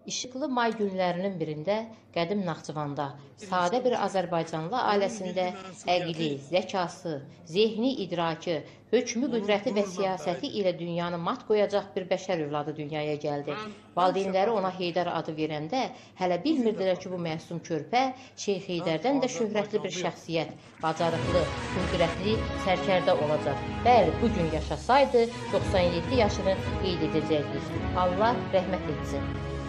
İşıqlı may günlərinin birində qədim Naxçıvanda sadə bir Azərbaycanlı ailəsində əqli, zəkası, zehni idraki, hökmü qüdrəti və siyasəti ilə dünyanı mat qoyacaq bir bəşər övladı dünyaya gəldi. Valideynləri ona Heydər adı verəndə hələ bilmirdilər ki, bu məsum körpə Şeyx Heydərdən də şöhrətli bir şəxsiyyət, bacarıqlı, qüdrətli, sərkərdə olacaq. Bəli, bugün yaşasaydı 97 yaşını qeyd edəcəkdik. Allah rəhmət etsin.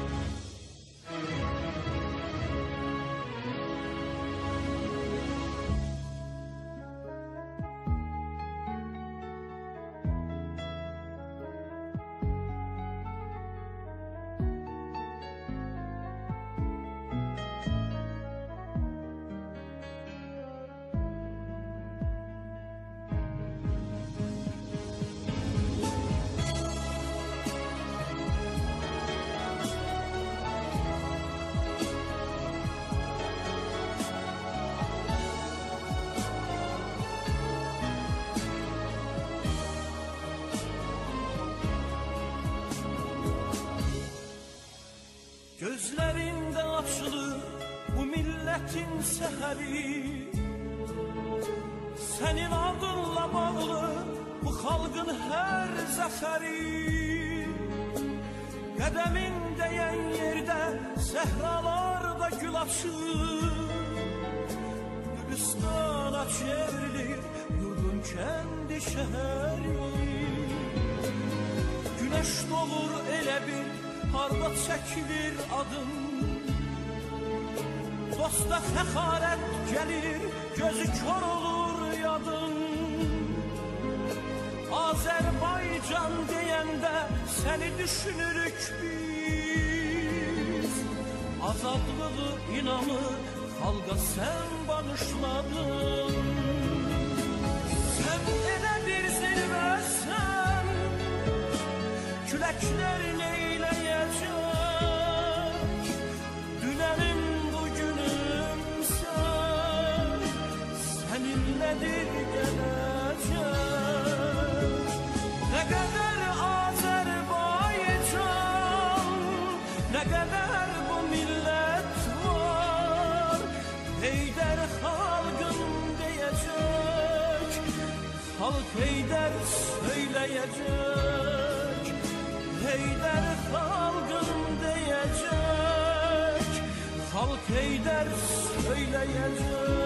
Gözlerinde açılır bu milletin seheri, senin adınla bağlı bu halkın her zaferi. Kademin değen yerde sehralarda gül açır, Gülistana çevrilir yurdun kendi şehri. Güneş doğur ele bir harda çekilir adım, dosta fəxarət gəlir, gözü kör olur yadın. Azərbaycan deyəndə səni düşünürük biz, azadlığı inamı xalqa sən bağışladın. Sən elə bir zirvəsən, küləklərin eyləyəcək, dünənim bugünüm sən, səninlədir gələcək. Nə qədər Azərbaycan, nə qədər bu millət var, Heydər xalqın deyəcək, xalq Heydər söyləyəcək. Heydər xalqın deyəcək, xalq Heydər söyləyəcək.